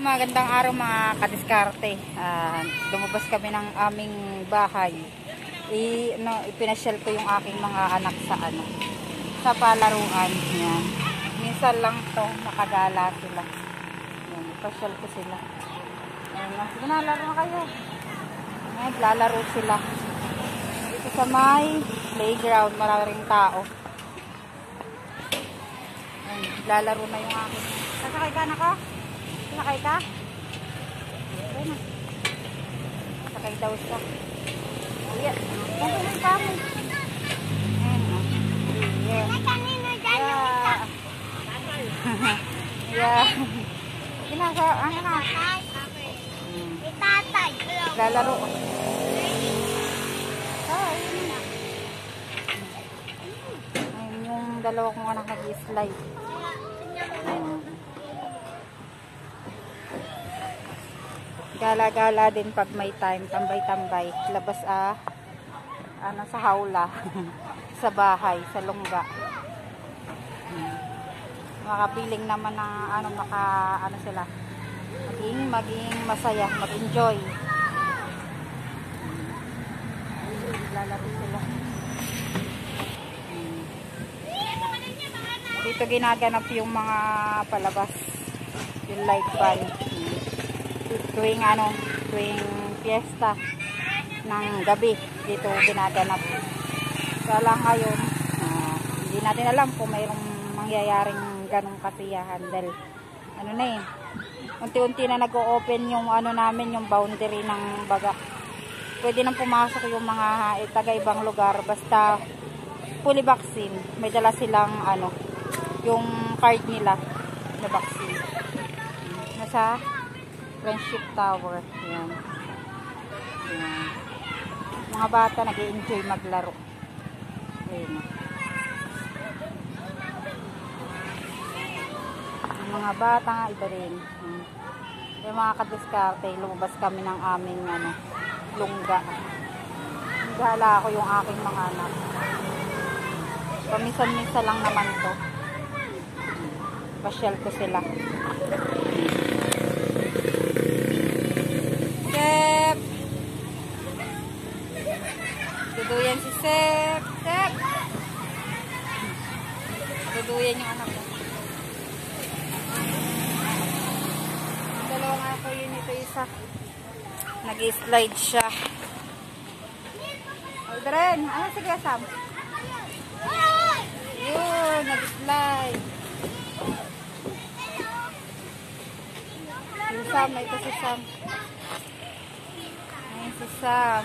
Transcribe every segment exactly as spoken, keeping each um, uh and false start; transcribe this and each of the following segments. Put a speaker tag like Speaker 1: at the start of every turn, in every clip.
Speaker 1: Magandang araw mga kadiskarte. Uh, lumabas kami ng aming bahay. I, no, ipinasyal ko yung aking mga anak sa ano, sa palaruan. Yan. Minsan lang to nakagala sila. Yan, ipasyal ko sila. Yan, sige na, laro na kayo. Yan, lalaro sila. Dito sa may playground, maraming tao. Yan, lalaro na yung aking. Sasakay ka na ka? Sakay ka? Sakay na. Sakay daw siya. Ayan. Bakit lang kami? Ayan. Ayan. Yeah. Yeah. Ginagawa. Ano na?
Speaker 2: Itatay.
Speaker 1: Lalaro. Ay. Ayun yung dalawa kong anak nag-slide. Ayan. Gala-gala din pag may time, tambay-tambay, labas ah, ano, sa hawla, sa bahay, sa lungga. Hmm. Makapiling naman ng ano, maka, ano sila, maging, maging masaya, mag-enjoy. Hmm. Lalaro sila. Hmm. Dito ginaganap yung mga palabas, yung light band. Hmm. Tuwing ano, tuwing fiesta ng gabi dito ginaganap. Kala ngayon, uh, hindi natin alam kung mayroong mangyayaring ganong kasiyahan dahil ano na eh, unti-unti na nag-o-open yung ano namin, yung boundary ng Bagak. Pwede nang pumasok yung mga eh, taga-ibang lugar basta fully vaccine. May dala silang ano, yung card nila na vaccine. Nasa Friendship Tower. Yan. Yan. Mga bata nag-i-enjoy maglaro. Ayun. Yung mga bata nga iba rin. Hmm. Yung mga kadiskarte, lumabas kami ng aming ano, lungga. Gala ako yung aking mga anak. Paminsan-minsan lang naman to. Pasyal ko sila. Sep! Duduyan si Sep! Sep! Duduyan yung anak ko. Dalawang ako yun, ito isa. Nag-slide siya. Aldren! Ano sige, Sam? Yun! Nag-slide. Si Sam, ito si Sam. Ayan si Sam.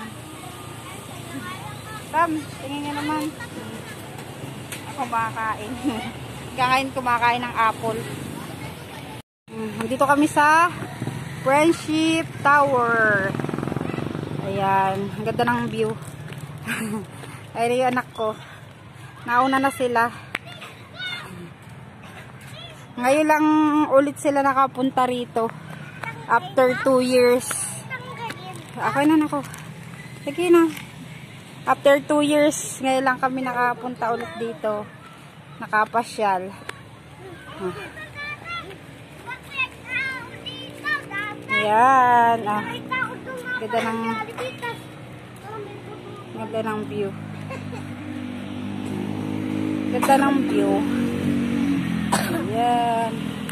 Speaker 1: Sam, tingin niya naman. Ako kumakain. Kakain kumakain ng apple. Nandito kami sa Friendship Tower. Ayan. Ang ganda ng view. Ayun yung anak ko. Nauna na sila. Ngayon lang ulit sila nakapunta rito. After two years. Ako na nako. Sige na. After two years, ngayon lang kami nakapunta ulit dito. Nakapasyal. Huh. Ayan. Ah. Ganda ng ganda ng view. Ganda ng view. Ayan.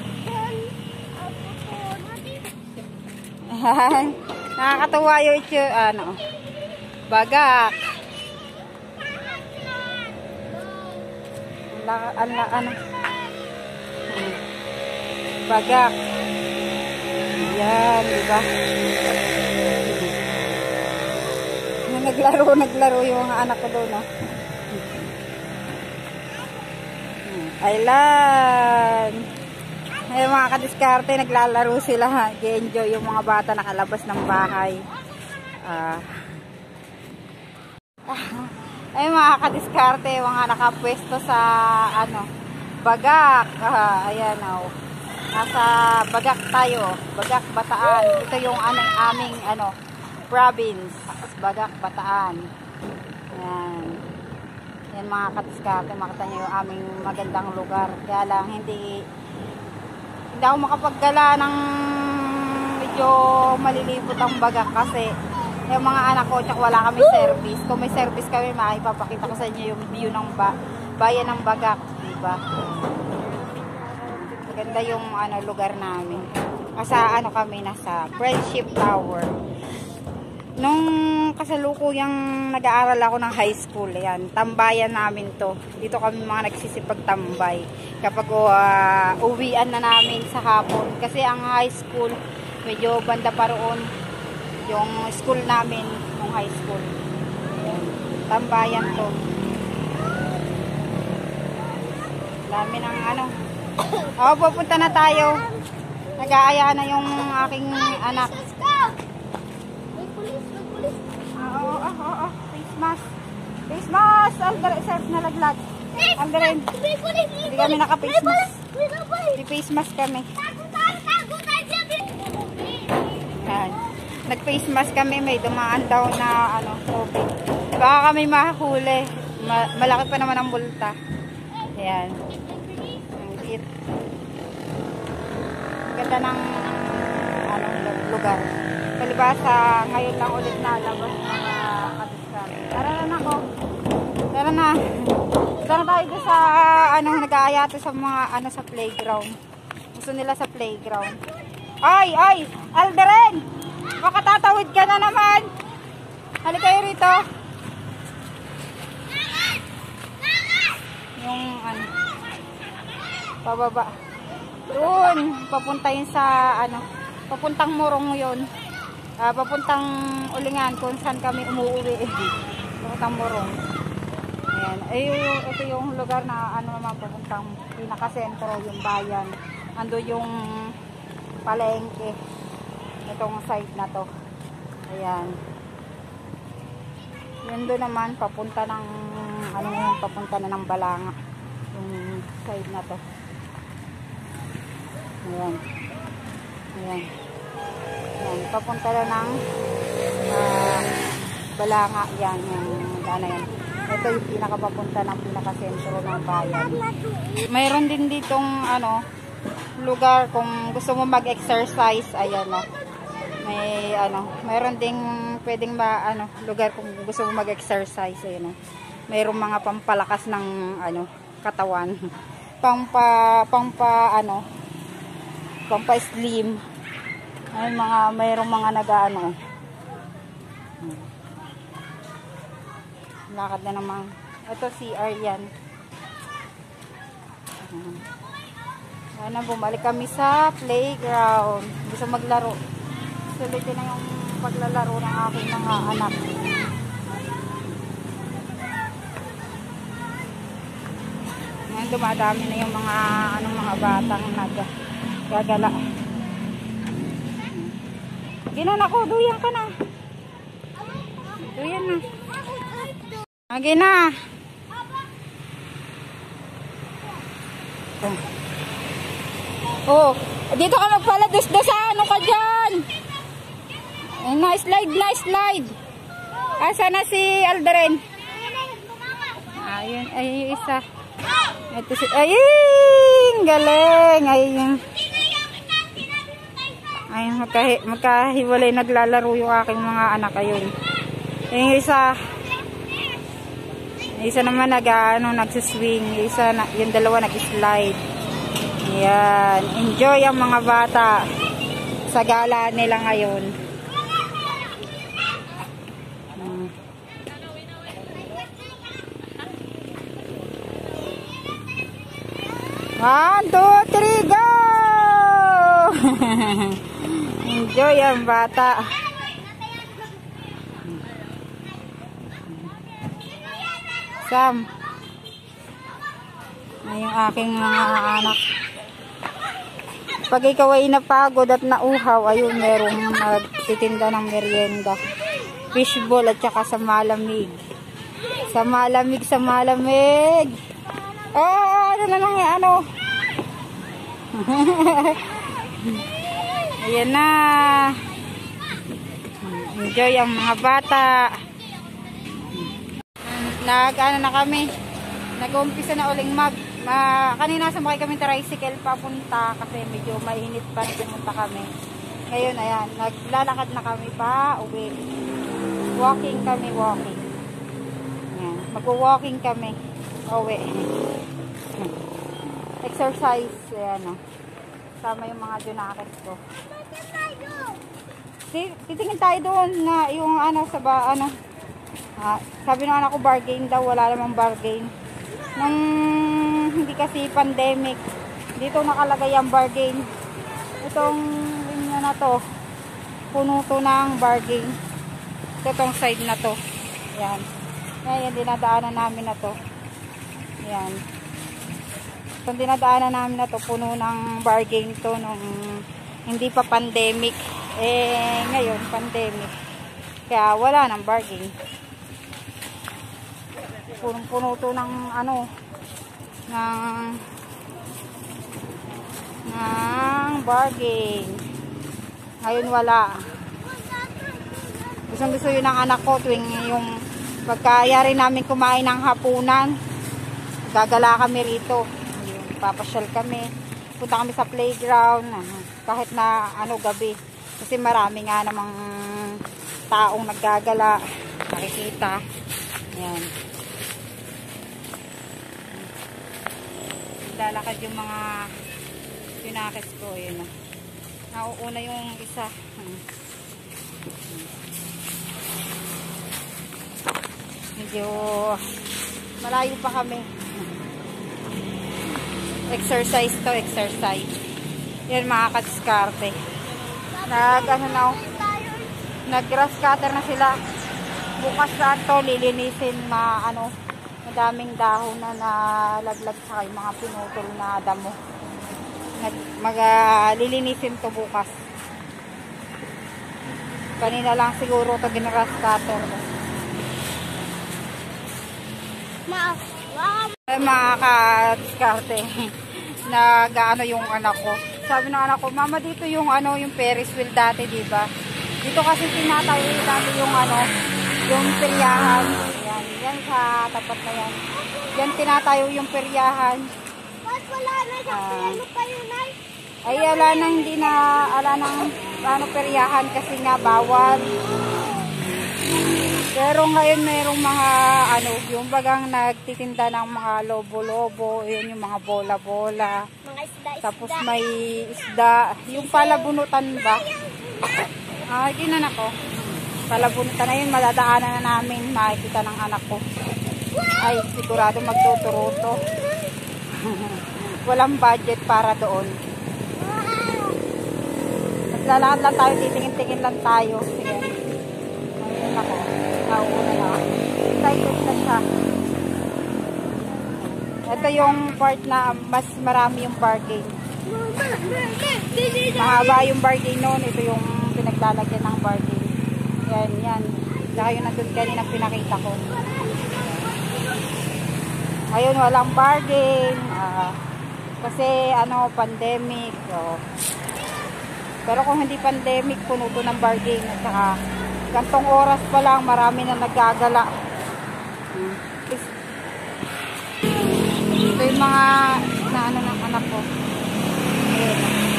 Speaker 1: Ayan. Nakakatuwa yung ito, ano, Bagak. Ang la, ano, Bagak. Ayan, diba? Naglaro, naglaro yung mga anak ko doon, no? Island. Ay, mga kadiskarte, naglalaro sila, ha? I-enjoy yung mga bata nakalabas ng bahay. Ah. Ay, mga kadiskarte, mga nakapwesto sa ano, Bagak. Ah, ayan, oh. Nasa Bagak tayo, Bagak, Bataan. Ito yung aming, aming ano, province, Bagak, Bataan. Ayan. Yan mga kadiskarte, makita nyo yung aming magandang lugar. Kaya lang, hindi hindi ako makapaggala ng medyo malilibot ang Bagak kasi yung mga anak ko tsaka wala kami service. Kung may service kami, maipapakita ko sa inyo yung view ng ba bayan ng Bagak, diba? Maganda yung ano lugar namin. Asa ano kami nasa Friendship Tower. Nung kasalukuyang nag-aaral ako ng high school, yan, tambayan namin to. Dito kami mga nagsisipagtambay. Kapag uh, uwian na namin sa hapon. Kasi ang high school, medyo banda pa roon. Yung school namin, nung high school. Yan, tambayan to. Dami ng ano. Oh, pupunta na tayo. Nag-aaya na yung aking anak. Oo, oo, oo. Face mask. Face mask. Alderen, surf na laglag. Alderen. Hindi kami naka-face mask. Hindi face mask kami. Yan. Nag-face mask kami. May dumaan daw na ano, COVID. Baka kami mahuli. Ma malaki pa naman ang bulta. Yan. Ang liit. Ganda ng ano, lugar. Palibasa, ngayon lang ulit nalabas mga kadiskan. Tara na ako. Tara na. Tara tayo doon sa ano, nag-aayato sa mga ano sa playground. Gusto nila sa playground. Ay, ay! Alderen! Makatatawid ka na naman! Halika kayo rito. Yung ano, pababa. Doon, papunta yun sa ano, papuntang Morong yun. Uh, papuntang Ulingan kung saan kami umuwi. Papuntang Morong. Ayan. Ay, ito yung lugar na ano naman papuntang pinakasentro, yung bayan. Ando yung palengke. Itong side na to. Ayan. Yun doon naman papunta ng ano yung papunta na ng Balanga. Yung side na to. Ayan. Ayan. Ayan. Papunta na ng uh, Balanga. Yan. Yung ano yan. Ito yung pinakapapunta ng pinakasentro ng bayan. Mayroon din ditong ano, lugar kung gusto mo mag-exercise. Ayan o. May ano, mayroon ding pwedeng ba ano, lugar kung gusto mo mag-exercise. Ayan o. Mayroong mga pampalakas ng ano, katawan. Pampa, pampa ano, pampa-slim. Ay mga mayroong mga nag-ano. Lakad na naman. Ito C R yan. Ayan, bumalik kami sa playground. Gusto maglaro. Sulitin na yung paglalaro ng aking mga anak. Ayan, dumadami na yung mga anong mga batang naggagala. Ginan ako, duyan ka na. Duyan na. Agi na. Oh, dito ka magpalados do sa ano ka dyan. Ay, na slide, na slide. Asa na si Alderen? Ayun, ay isa. Ito si, ayun, galing. Ayun. Ayun, magkahi, magkahiwalay naglalaro yung aking mga anak. Ayun. Ayun, isa. Isa naman nag ano, nagsiswing, isa na, yung dalawa nag-slide. Yan, enjoy ang mga bata sa gala nila ngayon. Hmm. One, two, three, go! Enjoy ang bata. Sam, ay yung aking mga anak. Pag ikaw ay napagod at nauhaw, ayun, merong magtitinda ng merienda. Fishball at saka sa malamig. Sa malamig, sa malamig. Oh, ano na lang yan, ano? Ayan na. Enjoy ang mga bata. Nag ano na kami, nag-umpisa na uling mag ma, kanina sumakay kami tricycle papunta kasi medyo mainit pa rin pumunta kami. Ngayon, ayan, naglalakad na kami pa uwi. Walking kami, walking. Ayan, mag-walking kami uwi. Exercise, ayan o. Sama yung mga junakis ko. Titingin tayo doon na yung ano sa ba ano. Ah, sabi ng anak ko bargain daw, wala namang bargain. Nung hindi kasi pandemic, dito nakalagay ang bargain. Itong linya na to, puno to ng bargain. Itong side na to. Yan. Yan, yung dinadaanan namin na to. Yan. Itong dinadaanan namin na to, puno ng bargain to nung hindi pa pandemic. Eh, ngayon, pandemic. Kaya wala nang bargain. Punong-puno to ng ano, ng ng bargain. Ngayon wala. Gustong gusto yun ng anak ko tuwing yung pagkayari namin kumain ng hapunan. Gagala kami rito. Ayun, papasyal kami. Punta kami sa playground. Kahit na ano gabi. Kasi marami nga namang taong naggagala. Nakikita. Yan. Lalakad yung mga pinakis ko. Yun. Nauuna yung isa. Medyo malayo pa kami. Exercise to, exercise. Yan mga kadiskarte. Nag ano na, nag grass cutter na sila. Bukas na to lilinisin ma ano, madaming dahon na nalaglag sa yung mga pinutol na damo. Mag uh, lilinisin to bukas. Kanina lang siguro to ginras cutter. Ma, ay, mga kadiskarte. Nag-ano yung anak ko. Sabi ng anak ko, mama dito yung ano, yung Ferris wheel dati, di ba? Dito kasi tinatayo dati yung ano, yung peryahan. Yan, yan sa tapat na yan. Yan tinatayo yung peryahan.
Speaker 2: Bakit wala na siya?
Speaker 1: Uh,
Speaker 2: ano pa yun ay?
Speaker 1: Ay, ala nang hindi na, ala nang ano, peryahan kasi nga bawal. Pero ngayon mayroong mga ano, yung bagang nagtitinda ng mga lobo-lobo, yun yung mga bola-bola.
Speaker 2: Mga isda-isda.
Speaker 1: Tapos may isda, yung palabunutan ba? Ah, ginan ako. Palabunutan na yun, madadaanan na namin, makikita ng anak ko. Ay, sigurado magtuturo to. Walang budget para doon. Maglalakad lang tayo, titingin-tingin lang tayo. Sige. Ayun ako. Nauuna na ako. Excited na siya. Ito yung part na mas marami yung bargain. Mahaba yung bargain noon. Ito yung pinaglalagyan ng bargain. Yan, yan. Saka yung nandun kanina pinakita ko. Ngayon walang bargain. Uh, kasi ano, pandemic. So. Pero kung hindi pandemic, puno to ng bargain. At saka gantong oras pa lang, marami na naggagala. Ito yung mga na ano ng anak ko. Ayan.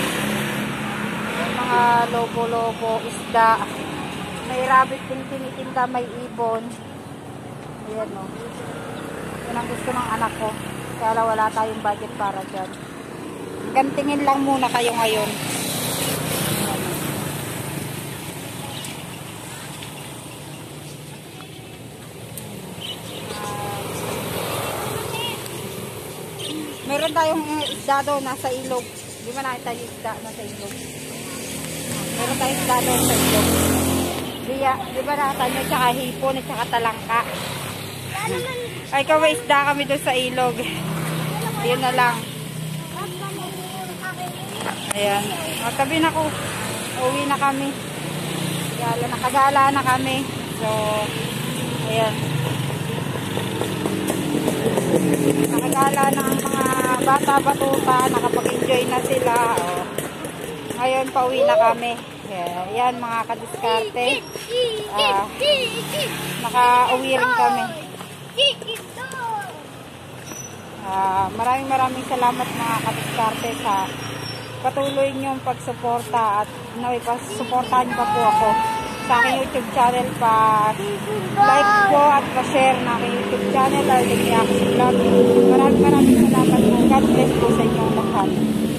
Speaker 1: Mga lobo-lobo, isda. May rabbit din tinitinda, may ibon. Ayan o. Yan ang gusto ng anak ko. Kaya wala tayong budget para dyan. Gantingin lang muna kayo ngayon. Meron tayong isda doon nasa ilog. Di ba nakita yung isda nasa ilog? Meron tayong isda doon sa ilog. Di, di ba nakita nyo? Tsaka hipon at tsaka talangka. Ay, kaway isda kami doon sa ilog. Yun na lang. Ayan. Magtabi na ko. Uwi na kami. Gala, nakagala na kami. So, ayan. Nakagala na ang mga bata-batuta, nakapag-enjoy na sila. Oh. Ngayon, pauwi na kami. Yeah, yan mga kadiskarte. Uh, Naka-uwi rin kami. Uh, maraming maraming salamat mga kadiskarte sa patuloy niyong pagsuporta at Naway pa, supportahan niyo pa po ako sa aking YouTube channel pa. Like po at pa-share na aking YouTube channel, Arlene Reaction Vlog. Maraming maraming salamat po. God bless po sa inyong lahat.